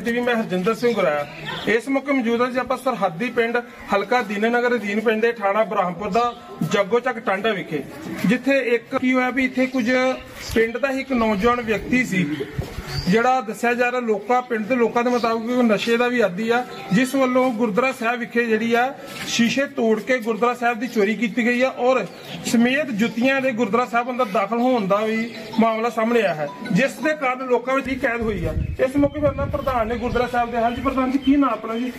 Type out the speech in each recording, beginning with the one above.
TV मैं हरजिंदर सिंह गुराया। इस मौके मौजूद है जी आप सरहदी पिंड हलका दीनानगर अधीन पैंदे थाना ब्रह्मपुर दा जग्गो चक टांडा विखे, जिथे एक की होया भी इत्थे कुछ पिंड दा ही एक नौजवान व्यक्ति सी ਜਿਹੜਾ ਦੱਸਿਆ ਜਾ ਰਿਹਾ ਲੋਕਾਂ ਪਿੰਡ ਦੇ ਲੋਕਾਂ ਦੇ ਮੁਤਾਬਕ ਨਸ਼ੇ ਦਾ ਵੀ ਆਦੀ ਆ, ਜਿਸ ਵੱਲੋਂ ਗੁਰਦੁਆਰਾ ਸਾਹਿਬ ਵਿਖੇ ਜਿਹੜੀ ਆ ਸ਼ੀਸ਼ੇ ਤੋੜ ਕੇ ਗੁਰਦੁਆਰਾ ਸਾਹਿਬ ਦੀ ਚੋਰੀ ਕੀਤੀ ਗਈ ਆ ਔਰ ਸਮੇਤ ਜੁੱਤੀਆਂ ਦੇ ਗੁਰਦੁਆਰਾ ਸਾਹਿਬ ਅੰਦਰ ਦਾਖਲ ਹੋਣ ਦਾ ਵੀ ਮਾਮਲਾ ਸਾਹਮਣੇ ਆਇਆ ਹੈ, ਜਿਸ ਦੇ ਕਾਰਨ ਲੋਕਾਂ ਵਿੱਚ ਹੀ ਕੈਦ ਹੋਈ ਆ। ਇਸ ਮੌਕੇ ਪਰ ਪ੍ਰਧਾਨ ਨੇ ਗੁਰਦੁਆਰਾ ਸਾਹਿਬ ਦੇ ਹਾਂਜੀ ਪ੍ਰਧਾਨ ਜੀ ਕੀ ਨਾਮ ਆਪਣਾ ਜੀ?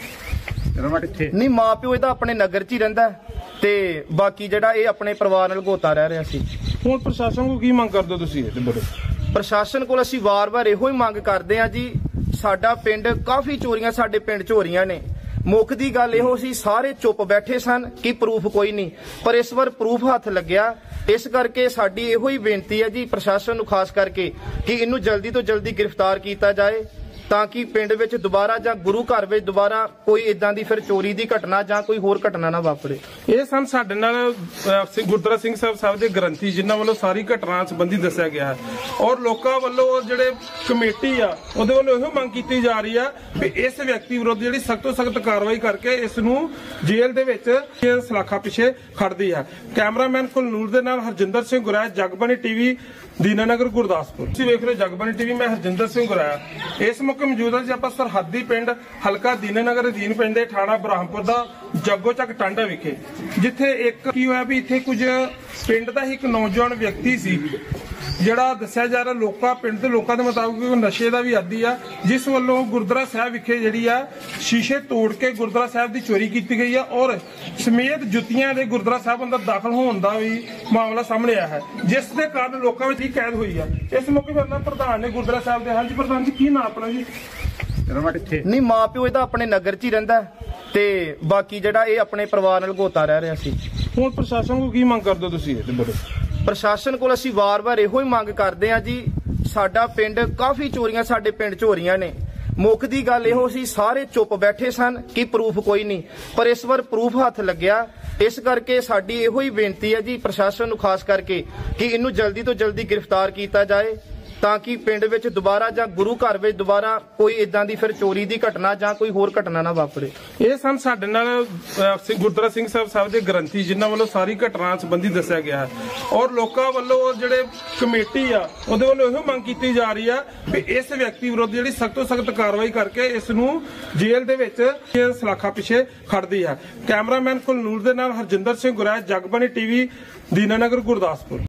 ਨਹੀਂ ਮਾਂ ਪਿਓ ਇਹਦਾ ਆਪਣੇ ਨਗਰ 'ਚ ਹੀ ਰਹਿੰਦਾ ਤੇ ਬਾਕੀ ਜਿਹੜਾ ਇਹ ਆਪਣੇ ਪਰਿਵਾਰ ਨਾਲ ਗੋਤਾ ਰਹਿ ਰਿਹਾ ਸੀ। ਹੁਣ ਪ੍ਰਸ਼ਾਸਨ ਕੋਲ ਕੀ ਮੰਗ ਕਰਦੇ ਹੋ ਤੁਸੀਂ? ਇਹ ਬੜੇ ਪ੍ਰਸ਼ਾਸਨ ਕੋਲ ਅਸੀਂ ਵਾਰ-ਵਾਰ ਇਹੋ ਹੀ ਮੰਗ ਕਰਦੇ ਹਾਂ ਜੀ, ਸਾਡਾ ਪਿੰਡ ਕਾਫੀ ਚੋਰੀਆਂ ਸਾਡੇ ਪਿੰਡ 'ਚ ਹੋ ਰਹੀਆਂ ਨੇ। ਮੁੱਖ ਦੀ ਗੱਲ ਇਹੋ ਸੀ ਸਾਰੇ ਚੁੱਪ ਬੈਠੇ ਸਨ ਕਿ ਪ੍ਰੂਫ ਕੋਈ ਨਹੀਂ, ਪਰ ਇਸ ਵਾਰ ਪ੍ਰੂਫ ਹੱਥ ਲੱਗਿਆ। ਇਸ ਕਰਕੇ ਸਾਡੀ ਇਹੋ ਹੀ ਬੇਨਤੀ ਹੈ ਜੀ ਪ੍ਰਸ਼ਾਸਨ ਨੂੰ ਖਾਸ ਕਰਕੇ ਕਿ ਇਹਨੂੰ ਜਲਦੀ ਤੋਂ ਜਲਦੀ ਗ੍ਰਿਫਤਾਰ ਕੀਤਾ ਜਾਏ ਤਾਂ ਕਿ ਪਿੰਡ ਵਿੱਚ ਦੁਬਾਰਾ ਜਾਂ ਗੁਰੂ ਘਰ ਵਿੱਚ ਦੁਬਾਰਾ ਕੋਈ ਇਦਾਂ ਦੀ ਫਿਰ ਚੋਰੀ ਦੀ ਘਟਨਾ ਜਾਂ ਕੋਈ ਹੋਰ ਘਟਨਾ ਨਾ ਵਾਪਰੇ। ਇਹ ਸਨ ਸਾਡੇ ਨਾਲ ਗੁਰਦੁਆਰਾ ਸਿੰਘ ਸਾਹਿਬ ਦੇ ਗ੍ਰੰਥੀ ਜਿਨ੍ਹਾਂ ਵੱਲੋਂ ਸਾਰੀ ਘਟਨਾ ਸੰਬੰਧੀ ਦੱਸਿਆ ਗਿਆ ਹੈ ਔਰ ਲੋਕਾਂ ਵੱਲੋਂ ਜਿਹੜੇ ਕਮੇਟੀ ਆ ਉਹਦੇ ਵੱਲੋਂ ਇਹੋ ਮੰਗ ਕੀਤੀ ਜਾ ਰਹੀ ਆ ਵੀ ਇਸ ਵਿਅਕਤੀ ਵਿਰੁੱਧ ਜਿਹੜੀ ਸਖਤ ਤੋਂ ਸਖਤ ਕਾਰਵਾਈ ਕਰਕੇ ਇਸ ਨੂੰ ਜੇਲ੍ਹ ਦੇ ਵਿੱਚ ਸਲਾਖਾ ਪਿੱਛੇ ਖੜਦੀ ਆ। ਕੈਮਰਾਮੈਨ ਕੁਲਨੂਰ ਦੇ ਨਾਲ ਹਰਜਿੰਦਰ ਸਿੰਘ ਗੁਰਾਇਆ, ਜਗਬਾਣੀ ਟੀਵੀ, दीनानगर गुरदासपुर। ਤੁਸੀਂ ਵੇਖ ਰਹੇ ਜਗਬਾਣੀ ਟੀਵੀ ਮੈਂ ਹਰਜਿੰਦਰ ਸਿੰਘ ਗੁਰਾਇਆ। ਇਸ ਮੌਕੇ ਮੌਜੂਦ ਹੈ ਜੀ ਆਪਾਂ ਸਰਹੱਦੀ ਪਿੰਡ ਹਲਕਾ ਦੀਨਾਨਗਰ ਅਧੀਨ ਪੈਂਦੇ ਥਾਣਾ ਬ੍ਰਹਮਪੁਰ ਦਾ ਜੱਗੋ ਚੱਕ ਟਾਂਡਾ ਵਿਖੇ, ਜਿੱਥੇ ਇੱਕ ਕੀ ਹੋਇਆ ਵੀ ਇੱਥੇ ਕੁਝ ਪਿੰਡ ਦਾ ਹੀ ਇੱਕ ਨੌਜਵਾਨ ਵਿਅਕਤੀ ਸੀ ਜਿਹੜਾ ਦੱਸਿਆ ਜਾ ਰਿਹਾ ਲੋਕਾਂ ਪਿੰਡ ਦੇ ਲੋਕਾਂ ਦੇ ਮੁਤਾਬਕ ਨਸ਼ੇ ਦਾ ਵੀ ਆਦੀ ਆ, ਜਿਸ ਵੱਲੋਂ ਗੁਰਦੁਆਰਾ ਸਾਹਿਬ ਵਿਖੇ ਜਿਹੜੀ ਆ ਸ਼ੀਸ਼ੇ ਤੋੜ ਕੇ ਗੁਰਦੁਆਰਾ ਸਾਹਿਬ ਦੀ ਚੋਰੀ ਕੀਤੀ ਗਈ ਆ ਔਰ ਸਮੇਤ ਜੁੱਤੀਆਂ ਦੇ ਗੁਰਦੁਆਰਾ ਸਾਹਿਬ ਅੰਦਰ ਦਾਖਲ ਹੋਣ ਦਾ ਵੀ ਮਾਮਲਾ ਸਾਹਮਣੇ ਆਇਆ ਹੈ, ਜਿਸ ਦੇ ਕਾਰਨ ਲੋਕਾਂ ਵਿੱਚ ਹੀ ਕੈਦ ਹੋਈ ਆ। ਇਸ ਮੌਕੇ ਪਰ ਪ੍ਰਧਾਨ ਨੇ ਗੁਰਦੁਆਰਾ ਸਾਹਿਬ ਦੇ ਹਾਂਜੀ ਪ੍ਰਧਾਨ ਜੀ ਕੀ ਨਾਮ ਆਪਣਾ ਜੀ? ਨਹੀਂ ਮਾਂ ਪਿਓ ਇਹਦਾ ਆਪਣੇ ਨਗਰ 'ਚ ਹੀ ਰਹਿੰਦਾ ਤੇ ਬਾਕੀ ਜਿਹੜਾ ਇਹ ਆਪਣੇ ਪਰਿਵਾਰ ਨਾਲ ਗੋਤਾ ਰਹਿ ਰਿਹਾ ਸੀ। ਹੁਣ ਪ੍ਰਸ਼ਾਸਨ ਕੋਲ ਕੀ ਮੰਗ ਕਰਦੇ ਹੋ ਤੁਸੀਂ? ਇਹ ਬੜੇ ਪ੍ਰਸ਼ਾਸਨ ਕੋਲ ਅਸੀਂ ਵਾਰ-ਵਾਰ ਇਹੋ ਹੀ ਮੰਗ ਕਰਦੇ ਹਾਂ ਜੀ, ਸਾਡਾ ਪਿੰਡ ਕਾਫੀ ਚੋਰੀਆਂ ਸਾਡੇ ਪਿੰਡ 'ਚ ਹੋ ਰਹੀਆਂ ਨੇ। ਮੁੱਖ ਦੀ ਗੱਲ ਇਹੋ ਸੀ ਸਾਰੇ ਚੁੱਪ ਬੈਠੇ ਸਨ ਕਿ ਪ੍ਰੂਫ ਕੋਈ ਨਹੀਂ, ਪਰ ਇਸ ਵਾਰ ਪ੍ਰੂਫ ਹੱਥ ਲੱਗਿਆ। ਇਸ ਕਰਕੇ ਸਾਡੀ ਇਹੋ ਹੀ ਬੇਨਤੀ ਹੈ ਜੀ ਪ੍ਰਸ਼ਾਸਨ ਨੂੰ ਖਾਸ ਕਰਕੇ ਕਿ ਇਹਨੂੰ ਜਲਦੀ ਤੋਂ ਜਲਦੀ ਗ੍ਰਿਫਤਾਰ ਕੀਤਾ ਜਾਏ ਤਾਂ ਕਿ ਪਿੰਡ ਵਿੱਚ ਦੁਬਾਰਾ ਜਾਂ ਗੁਰੂ ਘਰ ਵਿੱਚ ਦੁਬਾਰਾ ਕੋਈ ਇਦਾਂ ਦੀ ਫਿਰ ਚੋਰੀ ਦੀ ਘਟਨਾ ਜਾਂ ਕੋਈ ਹੋਰ ਘਟਨਾ ਨਾ ਵਾਪਰੇ। ਇਹ ਸਨ ਸਾਡੇ ਨਾਲ ਗੁਰਦੁਆਰਾ ਸਿੰਘ ਸਾਹਿਬ ਦੇ ਗ੍ਰੰਥੀ ਜਿਨ੍ਹਾਂ ਵੱਲੋਂ ਸਾਰੀ ਘਟਨਾ ਸੰਬੰਧੀ ਦੱਸਿਆ ਗਿਆ ਹੈ ਔਰ ਲੋਕਾਂ ਵੱਲੋਂ ਜਿਹੜੇ ਕਮੇਟੀ ਆ ਉਹਦੇ ਵੱਲੋਂ ਇਹੋ ਮੰਗ ਕੀਤੀ ਜਾ ਰਹੀ ਆ ਵੀ ਇਸ ਵਿਅਕਤੀ ਵਿਰੁੱਧ ਜਿਹੜੀ ਸਖਤ ਤੋਂ ਸਖਤ ਕਾਰਵਾਈ ਕਰਕੇ ਇਸ ਨੂੰ ਜੇਲ੍ਹ ਦੇ ਵਿੱਚ ਸਲਾਖਾ ਪਿੱਛੇ ਖੜਦੀ ਆ। ਕੈਮਰਾਮੈਨ ਕੁਲਨੂਰ ਦੇ ਨਾਲ ਹਰਜਿੰਦਰ ਸਿੰਘ ਗੁਰਾਇਆ, ਜਗਬਾਣੀ ਟੀਵੀ, ਦੀਨਾਨਗਰ ਗੁਰਦਾਸਪੁਰ।